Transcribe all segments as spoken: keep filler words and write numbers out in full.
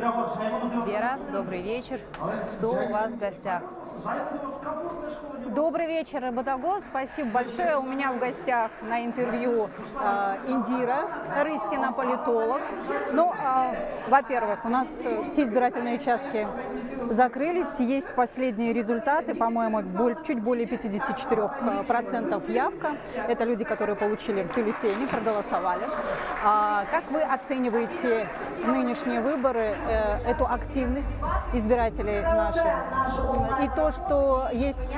Вера, добрый вечер. Кто у вас в гостях? Добрый вечер, Ботагоз. Спасибо большое. У меня в гостях на интервью э, Индира Рыстина, политолог. Ну, э, во-первых, у нас все избирательные участки закрылись. Есть последние результаты. По-моему, чуть более пятидесяти четырёх процентов явка. Это люди, которые получили бюллетени, проголосовали. А как вы оцениваете нынешние выборы, э, эту активность избирателей наших? И то, что есть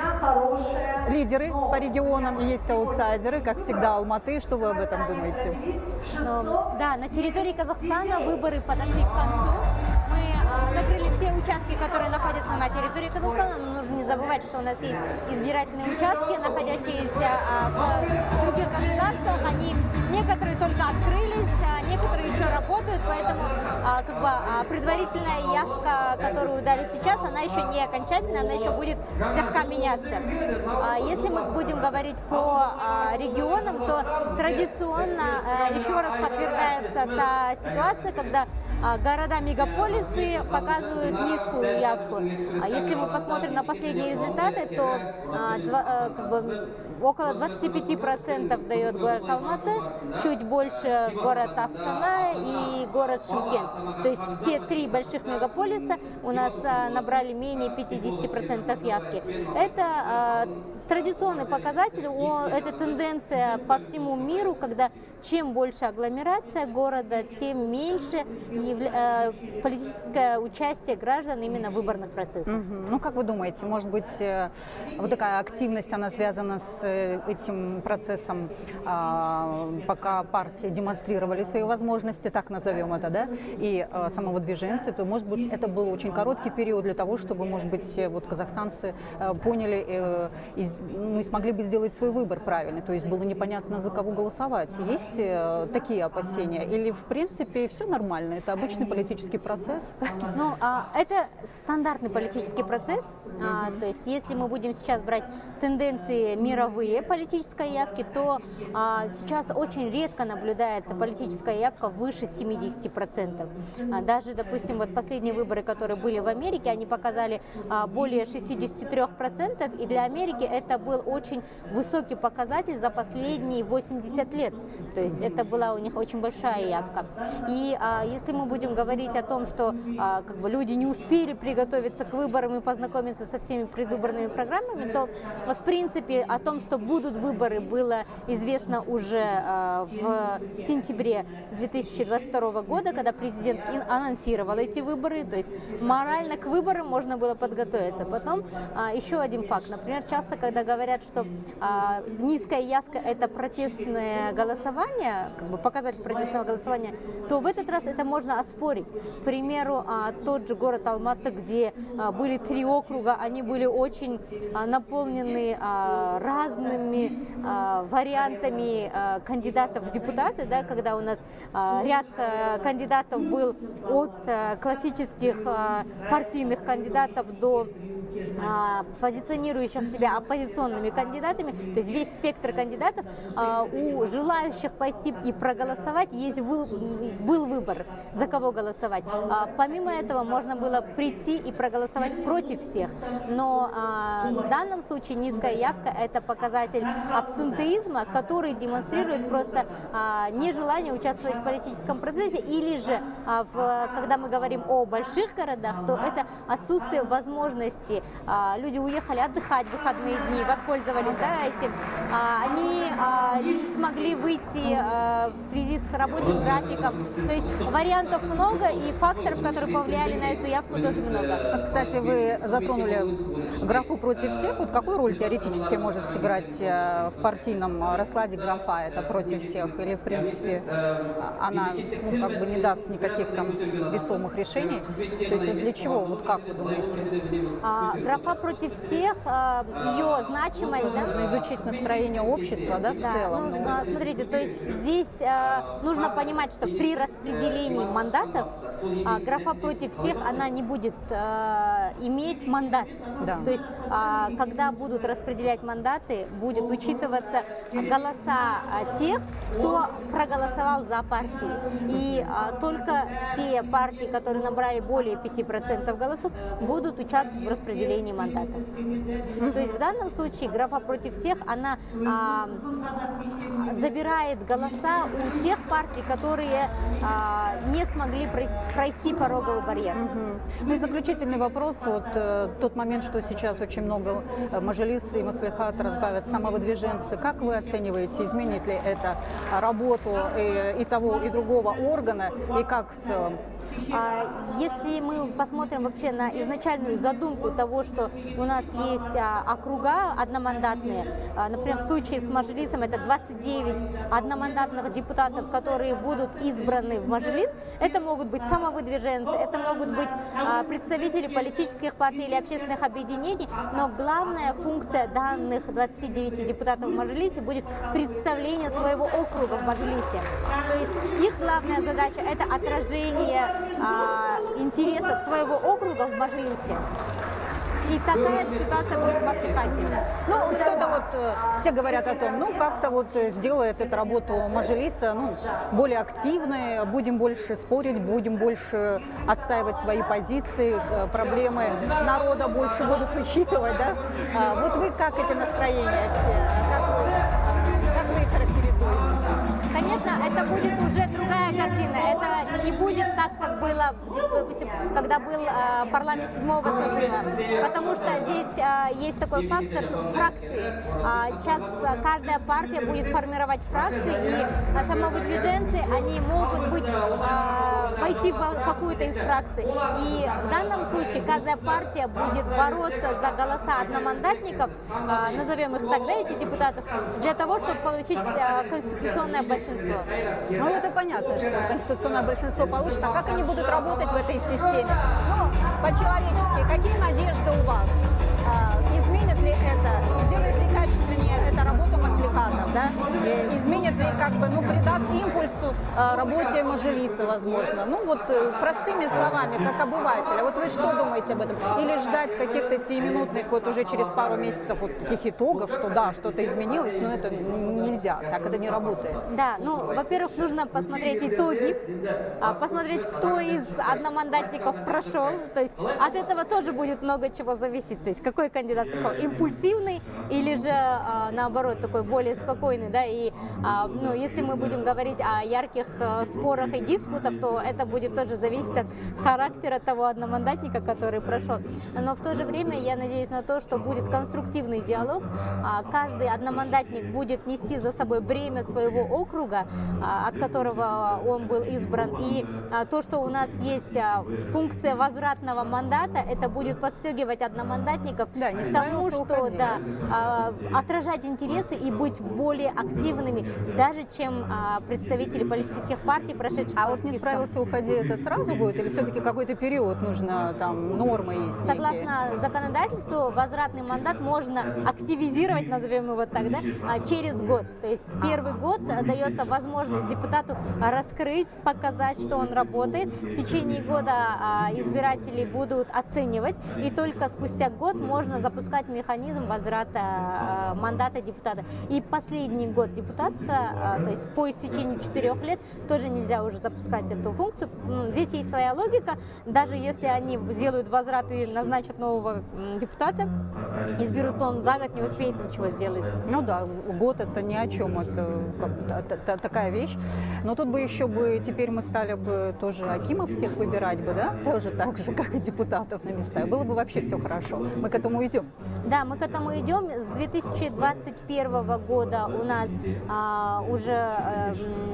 лидеры по регионам, и есть аутсайдеры, как всегда Алматы. Что вы об этом думаете? Ну, да, на территории Казахстана выборы подошли к концу. Мы а, закрыли все участки, которые находятся на территории Казахстана. Но нужно не забывать, что у нас есть избирательные участки, находящиеся а, в других государствах. Они некоторые только открылись, а некоторые еще работают, поэтому а, как бы, а, предварительная явка, которую дали сейчас, она еще не окончательная, она еще будет слегка меняться. А, если мы будем говорить по а, регионам, то традиционно а, еще раз подтверждается та ситуация, когда а, города-мегаполисы показывают низкую явку. А если мы посмотрим на последние результаты, то а, два, а, как бы, около двадцати пяти процентов дает город Алматы, чуть больше город Астана и город Шымкент. То есть все три больших мегаполиса у нас а, набрали менее пятидесяти процентов явки. Это а, традиционный показатель, о, это тенденция по всему миру, когда чем больше агломерация города, тем меньше явля... э, политическое участие граждан именно в выборных процессах. Mm-hmm. Ну, как вы думаете, может быть, э, вот такая активность, она связана с э, этим процессом, э, пока партии демонстрировали свои возможности, так назовем это, да, и э, самовыдвиженцы, то, может быть, это был очень короткий период для того, чтобы, может быть, вот казахстанцы э, поняли э, и, ну, и смогли бы сделать свой выбор правильный, то есть было непонятно, за кого голосовать. Есть такие опасения? Или, в принципе, все нормально? Это обычный политический процесс? Ну, а, это стандартный политический процесс. А, то есть, если мы будем сейчас брать тенденции мировые политической явки, то а, сейчас очень редко наблюдается политическая явка выше семидесяти процентов. А, даже, допустим, вот последние выборы, которые были в Америке, они показали а, более шестидесяти трёх процентов, и для Америки это был очень высокий показатель за последние восемьдесят лет. То есть это была у них очень большая явка. И а, если мы будем говорить о том, что а, как бы люди не успели приготовиться к выборам и познакомиться со всеми предвыборными программами, то в принципе о том, что будут выборы, было известно уже а, в сентябре две тысячи двадцать второго года, когда президент анонсировал эти выборы. То есть морально к выборам можно было подготовиться. Потом а, еще один факт. Например, часто, когда говорят, что а, низкая явка – это протестное голосование, как бы показатель протестного голосования, то в этот раз это можно оспорить. К примеру, тот же город Алматы, где были три округа, они были очень наполнены разными вариантами кандидатов в депутаты, да, когда у нас ряд кандидатов был от классических партийных кандидатов до позиционирующих себя оппозиционными кандидатами, то есть весь спектр кандидатов, у желающих пойти и проголосовать есть вы, был выбор, за кого голосовать. Помимо этого можно было прийти и проголосовать против всех, но в данном случае низкая явка – это показатель абсентеизма, который демонстрирует просто нежелание участвовать в политическом процессе, или же, когда мы говорим о больших городах, то это отсутствие возможности. Люди уехали отдыхать в выходные дни, воспользовались да, этим. Они не смогли выйти в связи с рабочим графиком. То есть вариантов много и факторов, которые повлияли на эту явку, тоже много. Кстати, вы затронули графу против всех. Вот какую роль теоретически может сыграть в партийном раскладе графа это против всех? Или, в принципе, она ну, как бы не даст никаких там весомых решений? То есть вот для чего? Вот как вы думаете? А, графа против всех, а, ее значимость, да? Нужно изучить настроение общества, да, в да, целом. Ну, смотрите, то есть здесь а, нужно понимать, что при распределении мандатов а, графа против всех, она не будет а, иметь мандат. Да. То есть, а, когда будут распределять мандаты, будет учитываться голоса а, тех, кто проголосовал за партии. И а, только те партии, которые набрали более пяти процентов голосов, будут участвовать в распределении мандатов. То есть в данном случае графа против всех, она а, забирает голоса у тех партий, которые а, не смогли пройти пороговый барьер. Угу. Ну и заключительный вопрос. Вот э, тот момент, что сейчас очень много э, мажилис и маслихат разбавят самовыдвиженцы. Как вы оцениваете, изменит ли это работу и, и того, и другого органа, и как в целом? Если мы посмотрим вообще на изначальную задумку того, что у нас есть округа одномандатные, например, в случае с Мажилисом это двадцать девять одномандатных депутатов, которые будут избраны в Мажилис, это могут быть самовыдвиженцы, это могут быть представители политических партий или общественных объединений, но главная функция данных двадцати девяти депутатов в Мажилисе будет представление своего округа в Мажилисе. То есть их главная задача – это отражение а, интересов своего округа в Мажилисе. И такая же ситуация будет в Маслихате. Ну, кто-то вот, все говорят о том, ну, как-то вот сделает эту работу Мажилиса, ну, более активной, будем больше спорить, будем больше отстаивать свои позиции, проблемы народа больше будут учитывать, да? А вот вы как эти настроения все, как вы, как вы их характеризуете? Конечно, это будет уже другая картина. Это не будет так, как было, допустим, когда был э, парламент седьмого созыва, потому что здесь э, есть такой фактор фракции. А сейчас каждая партия будет формировать фракции, и а самовыдвиженцы, они могут быть, э, войти в какую-то из фракций. И в данном случае каждая партия будет бороться за голоса одномандатников, э, назовем их тогда, эти депутатов, для того, чтобы получить э, конституционное большинство. Ну, это понятно, что конституционное большинство получит. А как они будут работать в этой системе? Ну, по-человечески, какие надежды у вас? А, изменит ли это? Сделает ли качественнее это работу маслихатов? Да? И изменит ли, как бы, ну, придаст импульсу а, работе Мажилиса, возможно? Ну, вот простыми словами, как обыватель. А вот вы что думаете об этом? Или ждать каких-то сиюминутных, вот уже через пару месяцев вот таких итогов, что да, что-то изменилось, но это нельзя, так это не работает. Да, ну, во-первых, нужно посмотреть итоги, посмотреть, кто из одномандатников прошел, то есть от этого тоже будет много чего зависеть, то есть какой кандидат прошел, импульсивный или же, наоборот, такой более спокойный, да, и, ну, если мы будем говорить о ярких спорах и диспутах, то это будет тоже зависеть от характера того одномандатника, который прошел, но в то же время я надеюсь на то, что будет конструктивный диалог, каждый одномандатник будет нести за собой бремя своего округа, от которого он был избран, и то, что у нас есть функция возвратного мандата, это будет подстегивать одномандатников да, к тому, что да, отражать интересы и быть более активными, даже чем представители политических партий, прошедших. А вот не справился, уходи, это сразу будет или все-таки какой-то период нужно, там, нормы есть? Согласно некие? законодательству, возвратный мандат можно активизировать, назовем его так, да, через год. То есть первый год дается возможность депутату раскрыть, показать, что он работает. В течение года избиратели будут оценивать, и только спустя год можно запускать механизм возврата мандата депутата. И последний год депутатства, то есть по истечению четырех лет, тоже нельзя уже запускать эту функцию. Здесь есть своя логика. Даже если они сделают возврат и назначат нового депутата, изберут, он за год не успеет ничего сделать. Ну да, год это ни о чем, это, это, это такая вещь. Но тут бы еще бы, теперь мы стали бы тоже акимов всех выбирать бы, да? Тоже так же, как и депутатов на места. Было бы вообще все хорошо. Мы к этому идем. Да, мы к этому идем. С две тысячи двадцать первого года у нас а, уже а,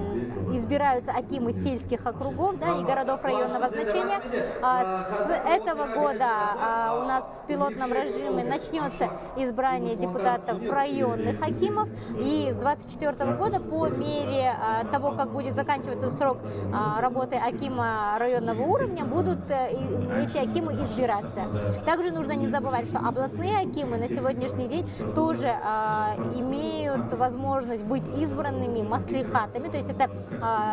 избираются акимы сельских округов, да, и городов районного значения. А, с этого года а, у нас в пилотном режиме начнется избрание депутатов районных акимов. И с двадцать четвёртого года по мере а, того, как будет заканчиваться срок а, работы акима районного уровня, будут а, и, эти акимы избираться. Также нужно не забывать, что областные акимы на сегодняшний день тоже а, имеют возможность быть избранными маслихатами, то есть это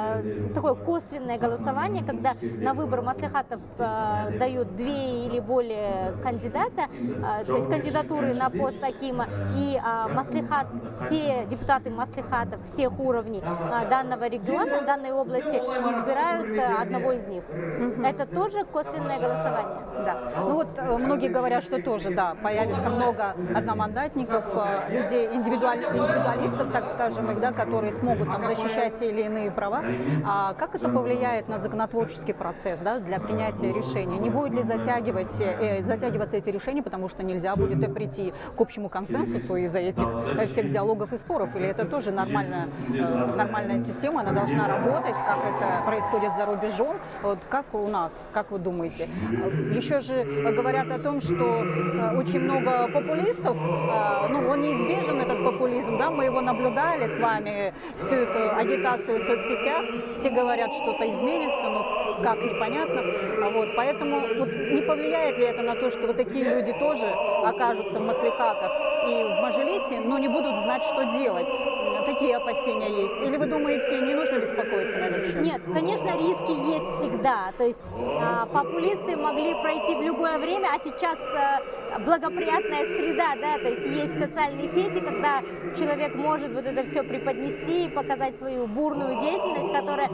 э, такое косвенное голосование, когда на выбор маслихатов э, дают две или более кандидата, э, то есть кандидатуры на пост акима, и э, маслихат, все депутаты маслихатов всех уровней э, данного региона, данной области избирают э, одного из них. Mm-hmm. Это тоже косвенное голосование. Да. Ну вот многие говорят, что тоже, да, появится много одномандатников, людей, индивидуаль, индивидуалистов, так скажем, их, да, которые смогут там защищать те или иные права. А как это повлияет на законотворческий процесс, да, для принятия решений? Не будет ли затягивать, э, затягиваться эти решения, потому что нельзя будет и прийти к общему консенсусу из-за этих всех диалогов и споров? Или это тоже нормальная, э, нормальная система, она должна работать, как это происходит за рубежом? Вот как у нас, как вы думаете? Еще же говорят о том, что очень много популистов, ну, он неизбежен, этот популизм, да, мы его наблюдали с вами, всю эту агитацию в соцсетях, все говорят, что-то изменится, но как, непонятно, вот, поэтому вот, не повлияет ли это на то, что вот такие люди тоже окажутся в маслихатах и в мажилисе, но не будут знать, что делать? Такие опасения есть? Или вы думаете, не нужно беспокоиться на этот счет? Нет, конечно, риски есть всегда. То есть э, популисты могли пройти в любое время, а сейчас э, благоприятная среда, да, то есть есть социальные сети, когда человек может вот это все преподнести и показать свою бурную деятельность, которая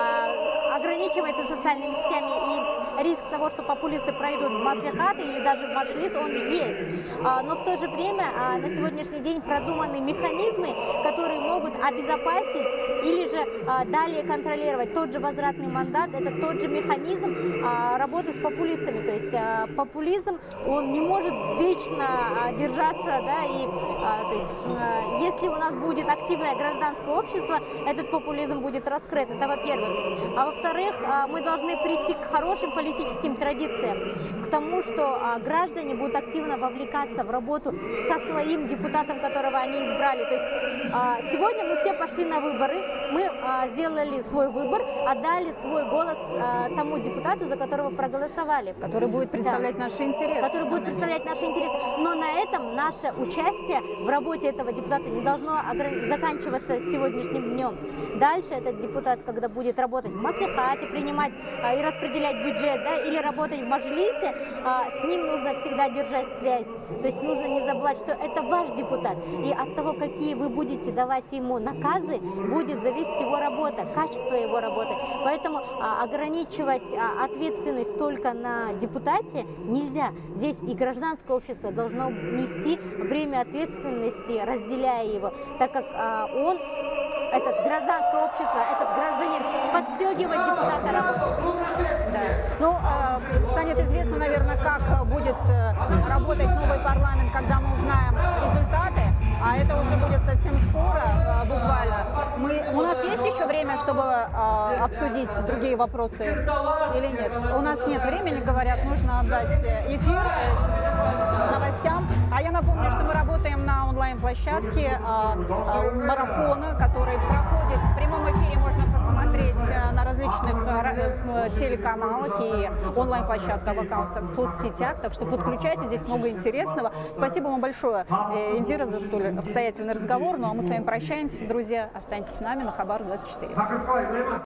э, ограничивается социальными сетями, и риск того, что популисты пройдут в маслихаты или даже в мажилис, он есть. Э, но в то же время э, на сегодняшний день продуманы механизмы, которые могут обезопасить или же а, далее контролировать. Тот же возвратный мандат – это тот же механизм а, работы с популистами. То есть а, популизм, он не может вечно а, держаться, да, и а, то есть а, если у нас будет активное гражданское общество, этот популизм будет раскрыт. Это во-первых. А во-вторых, а, мы должны прийти к хорошим политическим традициям, к тому, что а, граждане будут активно вовлекаться в работу со своим депутатом, которого они избрали. То есть а, сегодня мы все пошли на выборы, мы а, сделали свой выбор, отдали свой голос а, тому депутату, за которого проголосовали. Который будет представлять да. наши интересы. Который будет представлять наши интересы. Но на этом наше участие в работе этого депутата не должно заканчиваться сегодняшним днем. Дальше этот депутат, когда будет работать в маслихате, принимать а, и распределять бюджет, да, или работать в мажилисе, а, с ним нужно всегда держать связь. То есть нужно не забывать, что это ваш депутат. И от того, какие вы будете давать ему наказы, будет зависеть его работа, качество его работы. Поэтому а, ограничивать а, ответственность только на депутате нельзя. Здесь и гражданское общество должно нести бремя ответственности, разделяя его, так как а, он, этот гражданское общество, этот гражданин подстегивает депутата работать. Да. Ну, э, станет известно, наверное, как будет э, работать новый парламент, когда мы узнаем результаты. А это уже будет совсем скоро, буквально. Мы, у нас есть еще время, чтобы э, обсудить другие вопросы или нет? У нас нет времени, говорят, нужно отдать эфир э, новостям. А я напомню, что мы работаем на онлайн-площадке э, э, марафона, который проходит в прямом эфире, можно посмотреть э, на различных э, телеканалах и онлайн-площадках в аккаунтах в соцсетях. Так что подключайтесь, здесь много интересного. Спасибо вам большое, э, Индира, за столь обстоятельный разговор. Ну а мы с вами прощаемся, друзья. Останьтесь с нами на Хабар двадцать четыре.